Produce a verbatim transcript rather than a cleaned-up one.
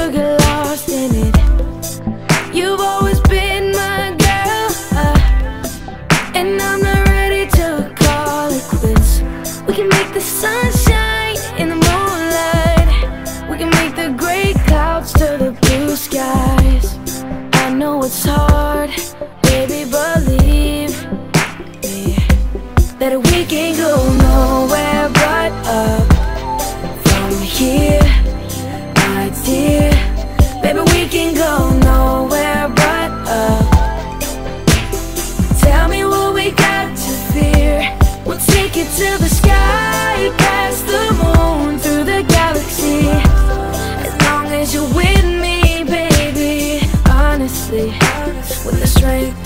to get lost in it. You've always been my girl, uh, and I'm not ready to call it quits. We can make the sunshine in the moonlight. We can make the gray clouds to the blue skies. I know it's hard, baby, believe me, that we can go nowhere but up from here, my dear. Baby, we can go nowhere but up. Tell me what we got to fear. We'll take it to the sky, past the moon, through the galaxy. As long as you're with me, baby, honestly, with the strength